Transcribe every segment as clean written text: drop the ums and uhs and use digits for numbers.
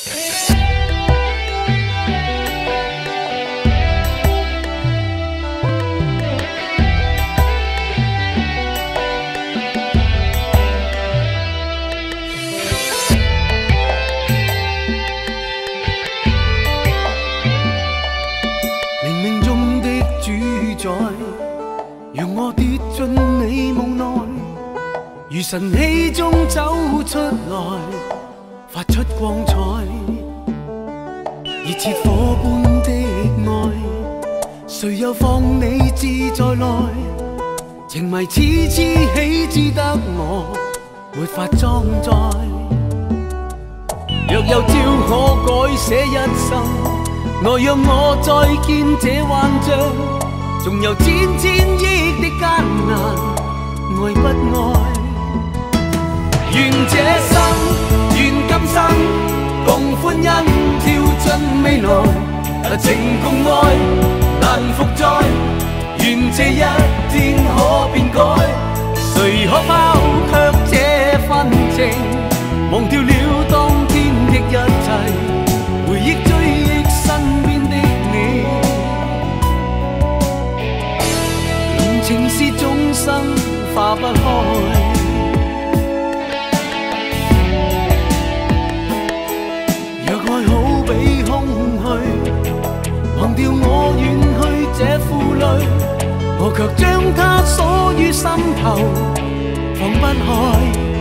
让我跌进你梦内，如晨曦中走出来，发出光彩。热切火般的爱，谁又放你志在内？情迷此痴喜，只得我没法装载。若有朝可改写一生，来让我再见这幻象。 纵有千亿的艰难，爱不爱？愿这生，愿今生，共欢欣跳进未来。情共爱难复再，愿这一天可变改。谁可抛却这份情，忘掉了当天的一切，回忆追忆身边的你。 情是终生化不开，若爱好比空虚，忘掉我远去这负累，我却将它锁于心头，放不开。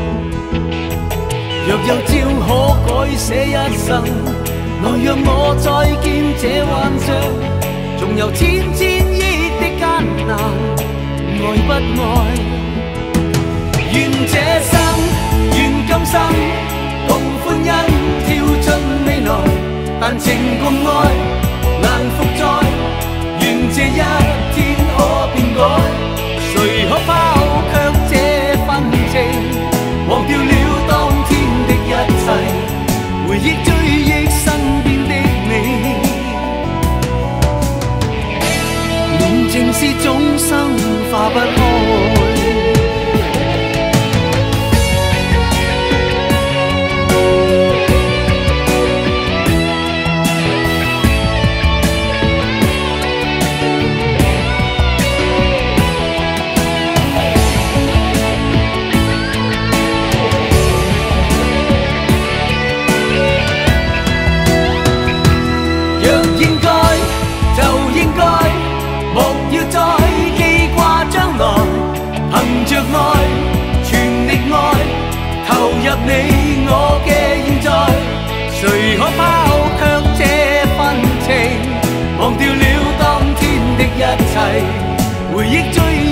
若有朝可改写一生，来让我再见这幻象，纵有千亿的艰难。 爱不爱？愿这生，愿今生，共欢欣跳进未来。但情共愛難復再，願這一天可變改。誰可拋卻這份情，忘掉了當天的一切，回憶追憶身邊的你。 情是終生化不開。若應該，就應該。 莫要再記掛將來，憑着愛，全力愛，投入你我嘅現在。誰可拋卻這份情，忘掉了當天的一切，回憶追。